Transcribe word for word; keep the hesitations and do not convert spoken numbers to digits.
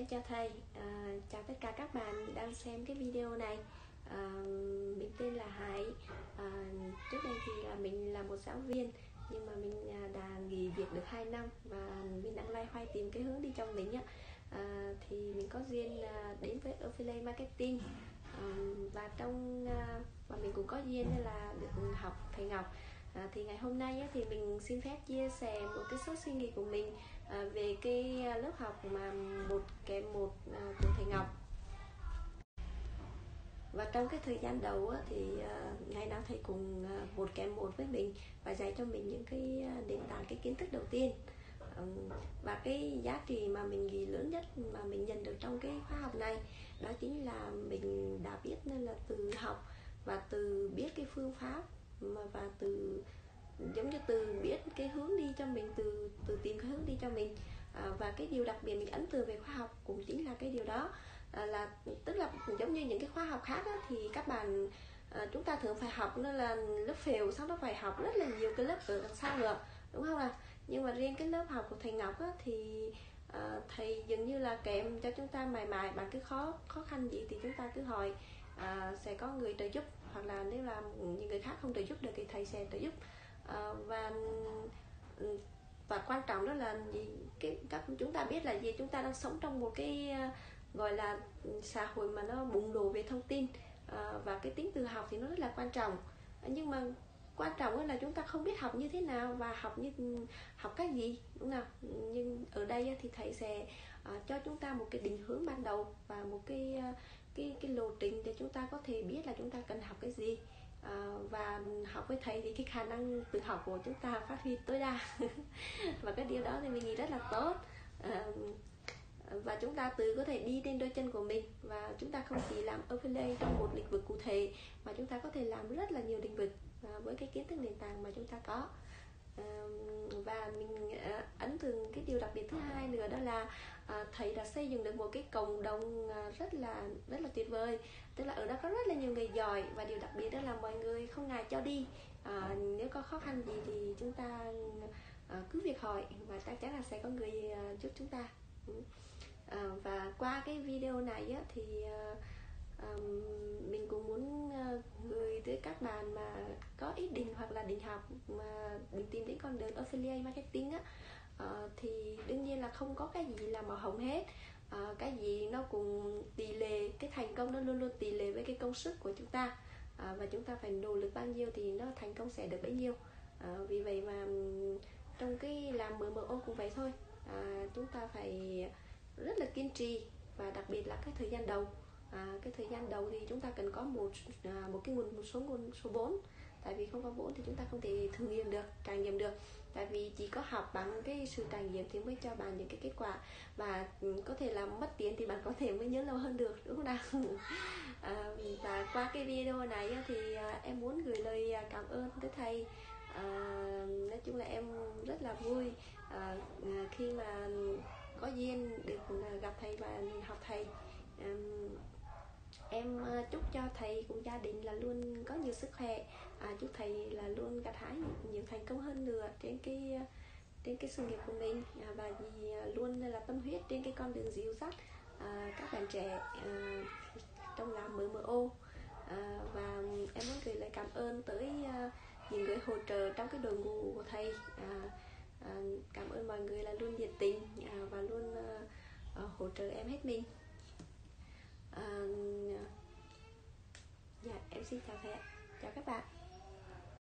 Em chào thầy, à, chào tất cả các bạn đang xem cái video này. à, Mình tên là Hải. à, Trước đây thì là mình là một giáo viên, nhưng mà mình đã nghỉ việc được hai năm và mình đang loay hoay tìm cái hướng đi trong mình á. à, Thì mình có duyên đến với Affiliate Marketing, à, và trong và mình cũng có duyên là được học thầy Ngọc. À, thì ngày hôm nay á, thì mình xin phép chia sẻ một cái số suy nghĩ của mình à, về cái lớp học mà một kèm một à, của thầy Ngọc. Và trong cái thời gian đầu á, thì à, ngày nào thầy cùng à, một kèm một với mình và dạy cho mình những cái nền tảng, cái kiến thức đầu tiên. à, Và cái giá trị mà mình nghĩ lớn nhất mà mình nhận được trong cái khóa học này, đó chính là mình đã biết nên là từ học và từ biết cái phương pháp mà và từ giống như từ biết cái hướng đi cho mình, từ từ tìm cái hướng đi cho mình. à, và cái điều đặc biệt mình ấn tượng về khóa học cũng chính là cái điều đó, à, là tức là giống như những cái khóa học khác á, thì các bạn à, chúng ta thường phải học nên là lớp phèo, sau đó phải học rất là nhiều cái lớp ở đằng sau nữa, đúng không ạ? Nhưng mà riêng cái lớp học của thầy Ngọc á, thì à, thầy dường như là kèm cho chúng ta mài mài bằng cái khó khó khăn gì thì chúng ta cứ hỏi, à, sẽ có người trợ giúp, hoặc là nếu là những người khác không trợ giúp được thì thầy sẽ trợ giúp. À, và và quan trọng đó là gì, cái các chúng ta biết là gì, chúng ta đang sống trong một cái uh, gọi là xã hội mà nó bùng nổ về thông tin, uh, và cái tính tự học thì nó rất là quan trọng. Uh, nhưng mà quan trọng là chúng ta không biết học như thế nào và học như học cái gì, đúng nào? Nhưng ở đây thì thầy sẽ uh, cho chúng ta một cái định hướng ban đầu và một cái uh, cái cái lộ trình để chúng ta có thể biết là chúng ta cần học cái gì. À, và học với thầy thì cái khả năng tự học của chúng ta phát huy tối đa và cái điều đó thì mình nghĩ rất là tốt. à, và chúng ta tự có thể đi trên đôi chân của mình, và chúng ta không chỉ làm affiliate trong một lĩnh vực cụ thể mà chúng ta có thể làm rất là nhiều lĩnh vực à, với cái kiến thức nền tảng mà chúng ta có. à, và mình à, ấn tượng cái điều đặc biệt thứ hai nữa, đó là à, thầy đã xây dựng được một cái cộng đồng à, rất là rất là tuyệt vời. Tức là ở đó có rất là nhiều người giỏi, và điều đặc biệt đó là mọi người không ngại cho đi. à, nếu có khó khăn gì thì chúng ta à, cứ việc hỏi và chắc chắn là sẽ có người à, giúp chúng ta. à, và qua cái video này á, thì à, à, mình cũng muốn à, gửi tới các bạn mà có ý định hoặc là định học mà định tìm đến con đường affiliate marketing á, à, thì đương nhiên là không có cái gì là màu hồng hết. À, cái gì nó cũng tỷ lệ, cái thành công nó luôn luôn tỷ lệ với cái công sức của chúng ta. à, và chúng ta phải nỗ lực bao nhiêu thì nó thành công sẽ được bấy nhiêu. à, vì vậy mà trong cái làm em em ô cũng vậy thôi. à, chúng ta phải rất là kiên trì, và đặc biệt là cái thời gian đầu. à, cái thời gian đầu thì chúng ta cần có một à, một cái nguồn một số nguồn số vốn, tại vì không có vốn thì chúng ta không thể thử nghiệm được, trải nghiệm được. Tại vì chỉ có học bằng cái sự trải nghiệm thì mới cho bạn những cái kết quả, và có thể là mất tiền thì bạn có thể mới nhớ lâu hơn được, đúng không nào? à, và qua cái video này thì em muốn gửi lời cảm ơn tới thầy. à, nói chung là em rất là vui à, khi mà có duyên được gặp thầy và học thầy. à, Em chúc cho thầy cùng gia đình là luôn có nhiều sức khỏe, à, chúc thầy là luôn gặt hái nhiều thành công hơn nữa trên cái trên cái sự nghiệp của mình, à, và vì luôn là tâm huyết trên cái con đường dìu dắt à, các bạn trẻ à, trong làm em em ô. à, và em muốn gửi lời cảm ơn tới à, những người hỗ trợ trong cái đội ngũ của thầy. à, à, Cảm ơn mọi người là luôn nhiệt tình à, và luôn à, à, hỗ trợ em hết mình. à, Dạ, em xin chào thầy ạ. Chào các bạn.